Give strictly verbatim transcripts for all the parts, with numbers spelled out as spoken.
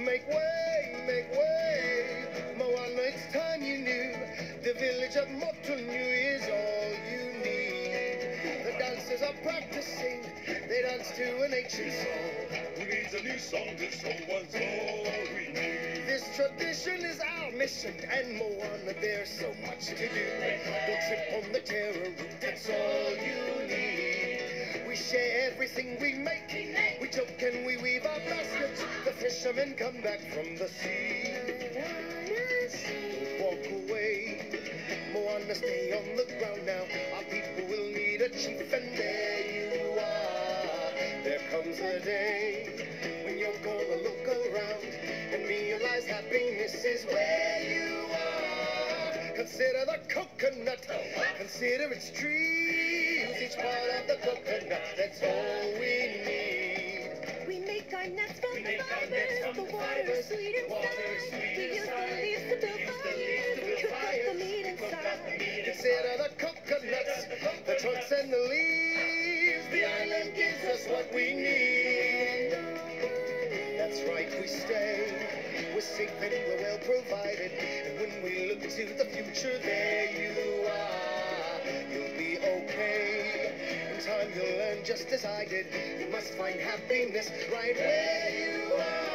make way, make way. Moana, it's time you knew. The village of Motunui is all you need. The dancers are practicing. They dance to an ancient song. Who needs a new song? This old one's all we need. This tradition is our mission, and Moana, there's so much to do. Don't trip on the terror route, that's all you need. We share everything we make. We joke and we weave our baskets. The fishermen come back from the sea. Don't walk away. Moana, stay on the ground now. Our people will need a chief, and there you are. There comes a day when you're gonna look around and realize happiness is where you are. Consider the coconut, consider its trees, each part of the coconut, that's all we need. We make our nets from the fibers, the water is sweet inside. We use the leaves to build fires and cook up the meat inside. Consider the coconuts, the trunks and the leaves, the island gives us what we need. That's right, we stay. We're safe and we're well provided. And when we look to the future, there you are. You'll be okay. In time you'll learn just as I did. You must find happiness right where you are.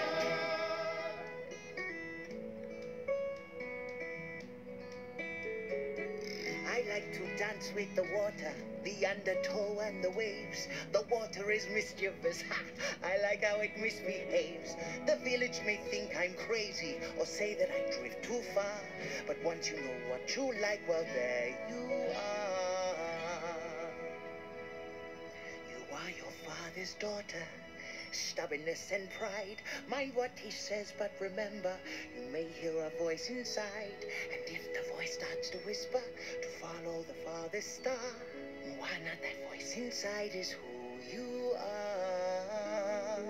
I like to dance with the water, the undertow and the waves. The water is mischievous, ha! I like how it misbehaves. The village may think I'm crazy or say that I drift too far. But once you know what you like, well, there you are. You are your father's daughter. Stubbornness and pride, mind what he says, but remember, you may hear a voice inside. And if the voice starts to whisper, to follow the farthest star, Moana, that voice inside is who you are.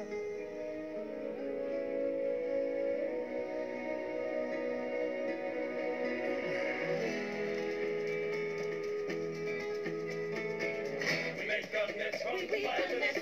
We make our nets from We the weave our fibers. nets